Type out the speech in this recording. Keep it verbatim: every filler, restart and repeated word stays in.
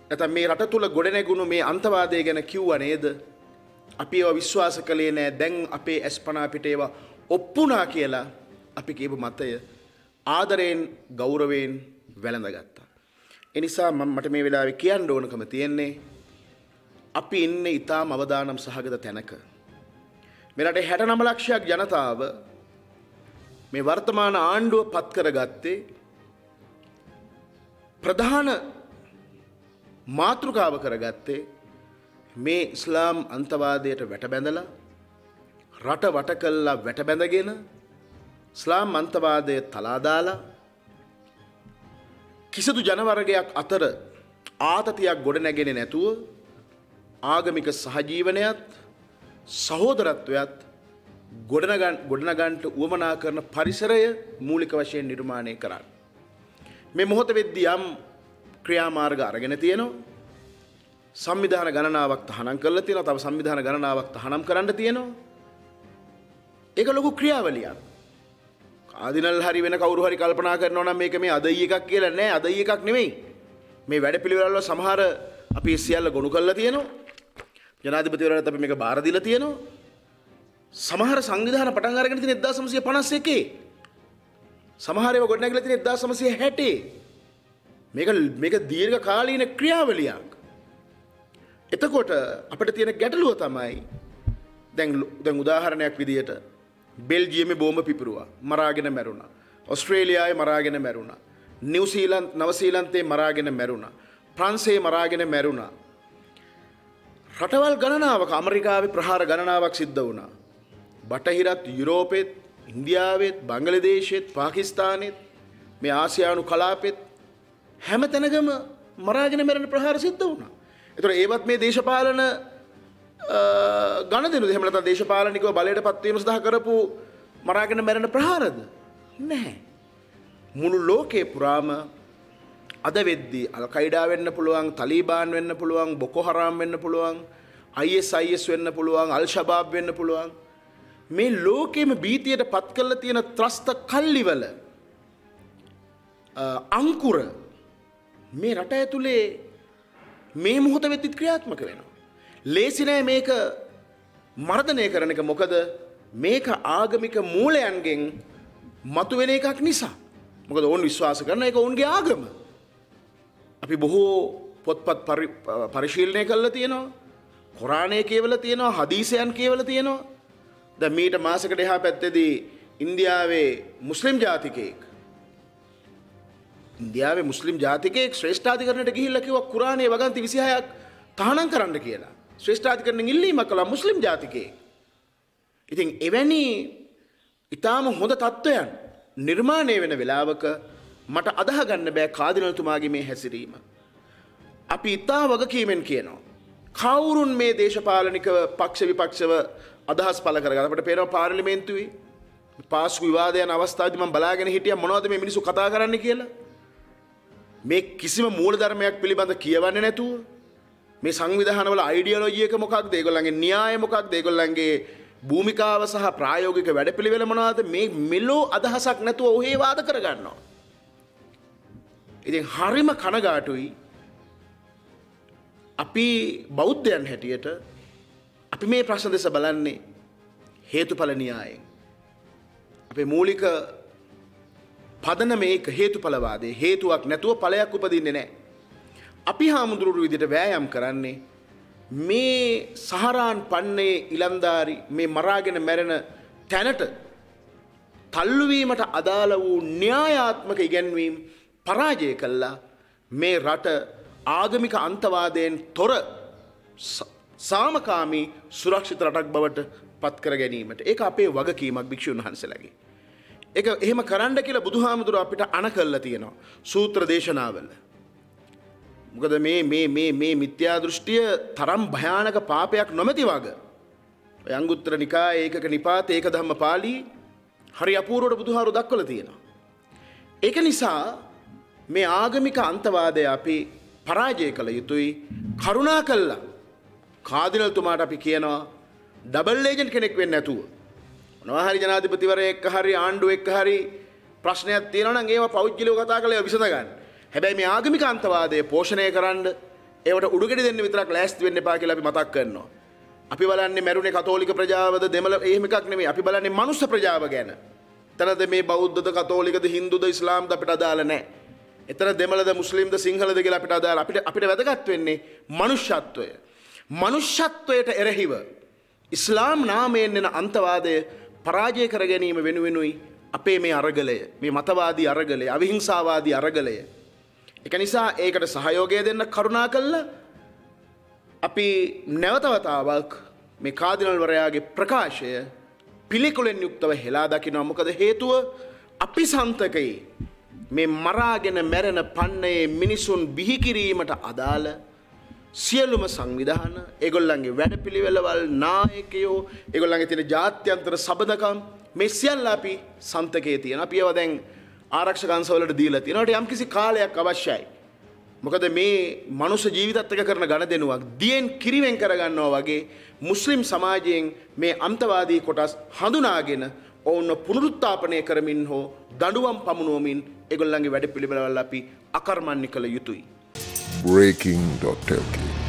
නැත්නම් මේ රට තුල ගොඩනැගුණු මේ අන්තවාදය ගැන කිව්වා නේද? අපි ඒවා විශ්වාස කළේ නැහැ. දැන් අපේ ඇස්පනා පිට ඒවා ඔප්පුණා කියලා අපි කියපු මතය ආදරයෙන් ගෞරවයෙන් වැළඳගත්තා. ඒ නිසා මම මට මේ වෙලාවේ කියන්න ඕනකම තියෙන්නේ අපි ඉන්නේ ඊටාම අවදානම් සහගත තැනක. මේ රටේ හැට නව ලක්ෂයක් ජනතාව මේ වර්තමාන ආණ්ඩුව පත් කරගත්තේ ප්‍රධාන මාතෘකාව කරගත්තේ මේ ඉස්ලාම් අන්තවාදයට වැටබැඳලා රට වට කළා වැටබැඳගෙන ඉස්ලාම් අන්තවාදය තලා දාලා කිසිදු ජනවර්ගයක් අතර ආතතියක් ගොඩ නැගෙන්නේ නැතුව ආගමික සහජීවනයත් සහෝදරත්වයත් ගොඩනගන් ගොඩනගන්නට උවමනා කරන පරිසරය මූලික වශයෙන් නිර්මාණය කරන්න. මේ මොහොත වෙද්දී යම් ක්‍රියාමාර්ග අරගෙන තියෙනවා. සංවිධාන ගණනාවක් තහනම් කරලා තියෙනවා. තව සංවිධාන ගණනාවක් තහනම් කරන්න තියෙනවා. ඒක ලොකු ක්‍රියාවලියක්. ආදිනල් හරි වෙන කවුරු හරි කල්පනා කරනවා නම් මේක මේ අදයි එකක් කියලා නෑ. අදයි එකක් නෙමෙයි. මේ වැඩපිළිවෙල වල සමහර අපි සියල්ල ගොනු කරලා තියෙනවා. ජනාධිපතිවරයාට අපි මේක බාර දීලා තියෙනවා. සමහර සංවිධාන පටන් අරගෙන තියෙන එක්දාස් නවසිය පනස් එකේ. සමහර ඒවා ගොඩනැගිලා තියෙන එක්දාස් නවසිය හැටේ. මේක මේක දීර්ඝ කාලීන ක්‍රියාවලියක්. එතකොට අපිට තියෙන ගැටලුව තමයි දැන් දැන් උදාහරණයක් විදියට බෙල්ජියමේ බෝම්බ පිපිරුවා මරාගෙන මැරුණා. ඕස්ට්‍රේලියාවේ මරාගෙන මැරුණා. නිව්සීලන්ත නවසීලන්තේ මරාගෙන මැරුණා. ප්‍රංශයේ මරාගෙන මැරුණා. රටවල් ගණනාවක ඇමරිකාවේ ප්‍රහාර ගණනාවක් සිද්ධ වුණා. බටහිරත් යුරෝපෙත් ඉන්දියාවෙත් බංග්ලාදේශෙත් පාකිස්තානෙත් මේ ආසියානු කලාපෙත් හැම තැනකම මරාගෙන මැරෙන ප්‍රහාර සිද්ධ වුණා. ඒතර ඒවත් මේ දේශපාලන ගණදෙනුද එහෙම නැත්නම් දේශපාලනිකව බලයට පත්වීම සඳහා කරපු මරාගෙන මැරෙන ප්‍රහාරද? නැහැ. මුළු ලෝකේ පුරාම අද වෙද්දී අල් කයිඩා වෙන්න පුළුවන්, තලිබාන් වෙන්න පුළුවන්, බොකෝ හරාම් වෙන්න පුළුවන්, අයි එස් අයි එස් වෙන්න පුළුවන්, අල් ෂබාබ් වෙන්න පුළුවන්. මේ ලෝකෙම බීතියට පත් කරලා තියෙන ත්‍රස්ත කල්ලිවල අංකුර මේ රට ඇතුලේ මේ මොහොත වෙද්දි ක්‍රියාත්මක වෙනවා. ලේසි නෑ මේක මර්ධනය කරන එක. මොකද මේක ආගමික මූලයන්ගෙන් මතුවෙන එකක් නිසා. මොකද ඕන් විශ්වාස කරන එක ඕන්ගේ ආගම. අපි බොහෝ පොත්පත් පරිශීලනය කරලා තියෙනවා. කුරානය කියවලා තියෙනවා, හදීසයන් කියවලා තියෙනවා. දැන් මීට මාසයකට එහා පැත්තේදී ඉන්දියාවේ මුස්ලිම් ජාතිකයෙක් ඉන්දියාවේ මුස්ලිම් ජාතිකයෙක් ශ්‍රේෂ්ඨාධිකරණයට ගිහිල්ලා කිව්වා කුරානයේ වගන්ති විසිහයක් තහනම් කරන්න කියලා. ශ්‍රේෂ්ඨාධිකරණයෙන් ඉල්ලීමක් කළා මුස්ලිම් ජාතිකයෙක්. ඉතින් එවැනි ඊටාම හොඳ තත්ත්වයන් නිර්මාණය වෙන වෙලාවක මට අදහ ගන්න බෑ කාදිනල්තුමාගේ මේ හැසිරීම. අපි ඊටා වගකීමෙන් කියනවා. කවුරුන් මේ දේශපාලනික පක්ෂ විපක්ෂව අදහස් පළ කරගන්න අපිට පේනවා පාර්ලිමේන්තුවේ පාස්කු විවාදය යන අවස්ථාවේදී මම බලාගෙන හිටියා මොනවද මේ මිනිස්සු කතා කරන්නේ කියලා. මේ කිසිම මූලධර්මයක් පිළිබඳ කියවන්නේ නැතුව මේ සංවිධානවල අයිඩියොලොජි එක මොකක්ද? ඒගොල්ලන්ගේ න්‍යාය මොකක්ද? ඒගොල්ලන්ගේ භූමිකාව සහ ප්‍රායෝගික වැඩපිළිවෙල මොනවද? මේ මෙලෝ අදහසක් නැතුව ඔහේ වාද කරගන්නවා. ඉතින් හරිම කනගාටුයි අපි බෞද්ධයන් හැටියට අපි මේ ප්‍රශ්න දෙස බලන්නේ හේතුඵල න්‍යායෙන්. අපේ මූලික පදන මේක හේතුඵලවාදයේ. හේතුවක් නැතුව ඵලයක් උපදින්නේ නැහැ. අපි හාමුදුරුවෝ විදිහට වෑයම් කරන්නේ මේ සහරාන් පන්නේ ඉලන්දාරි මේ මරාගෙන මැරෙන තැනට තල්ලුවීමට අදාළ වූ න්‍යායාත්මක ඉගැන්වීම් පරාජය කළා මේ රට ආගමික අන්තවාදයෙන් තොර සාමකාමී සුරක්ෂිත රටක් බවට පත් කර ගැනීමට. ඒක අපේ වගකීමක් භික්ෂුන් වහන්සේලාගේ. ඒක එහෙම කරන්න කියලා බුදුහාමුදුරුවෝ අපිට අණ කළා තියෙනවා සූත්‍ර දේශනාවල. මොකද මේ මේ මේ මේ මිත්‍යා දෘෂ්ටිය තරම් භයානක පාපයක් නොමැති වග. ඔය අංගුත්තර නිකායේ ඒකක නිපාත ඒක ධම්ම පාළි හරි අපූර්වට බුදුහාරු දක්වලා තියෙනවා. ඒක නිසා මේ ආගමික අන්තවාදය අපි පරාජය කළ යුතුයි. කරුණා කළා කාදිනල්තුමාට අපි කියනවා ඩබල් ඒජන්ට් කෙනෙක් වෙන්නේ නැතුව මොනවා හරි ජනාධිපතිවරයෙක් එක්ක හරි ආණ්ඩුව එක්ක හරි ප්‍රශ්නයක් තියෙනවා නම් ඒවා පෞද්ගලිකව කතා කරලා විසඳ ගන්න. හැබැයි මේ ආගමික අන්තවාදය පෝෂණය කරන්න ඒවට උඩුගෙඩි දෙන්න විතරක් ලෑස්ති වෙන්න එපා කියලා අපි මතක් කරනවා. අපි බලන්නේ මැරුණේ කතෝලික ප්‍රජාවද දෙමළ එහෙම එකක් නෙමෙයි. අපි බලන්නේ මනුස්ස ප්‍රජාව ගැන. එතනද මේ බෞද්ධද කතෝලිකද හින්දුද ඉස්ලාම්ද අපිට අදාළ නැහැ. එතන දෙමළද මුස්ලිම්ද සිංහලද කියලා අපිට අදාළ අපිට අපිට වැදගත් වෙන්නේ මනුෂ්‍යත්වය. මනුෂ්‍යත්වයට එරෙහිව ඉස්ලාම් නාමයෙන් එන අන්තවාදය පරාජය කර ගැනීම වෙනුවෙනුයි අපේ මේ අරගලය, මේ මතවාදී අරගලය, අවිහිංසාවාදී අරගලය. ඒක නිසා ඒකට සහයෝගය දෙන්න කරුණා කළා අපි නැවතවතාවක් මේ කාදිනල්වරයාගේ ප්‍රකාශය පිළිකුලෙන් යුක්තව හෙලා දකිනවා. මොකද හේතුව අපි සන්තකයේ මේ මරාගෙන මැරෙන පන්නයේ මිනිසුන් බිහි කිරීමට අදාළ සියලුම සංවිධාන, ඒගොල්ලන්ගේ වැඩපිළිවෙළවල්, නායකයෝ, ඒගොල්ලන්ගේ තියෙන ජාත්‍යන්තර සබඳකම් මේ සියල්ල අපි සන්තකයේ තියෙන. අපි ඒවා දැන් ආරක්ෂක අංශවලට දීලා තියෙනවා. ඒකට යම්කිසි කාලයක් අවශ්‍යයි. මොකද මේ මනුෂ්‍ය ජීවිතත් එක්ක කරන ගණදෙනුවක් දියෙන් කිරිවෙන් කරගන්නවා වගේ මුස්ලිම් සමාජයෙන් මේ අන්තවාදී කොටස් හඳුනාගෙන ඔවුන්ව පුනරුත්ථාපනය කරමින් හෝ දඬුවම් පමුණුවමින් ඒගොල්ලන්ගේ වැඩපිළිවෙළවල් අපි අකර්මණ්‍ය කළ යුතුයි. breaking dot l k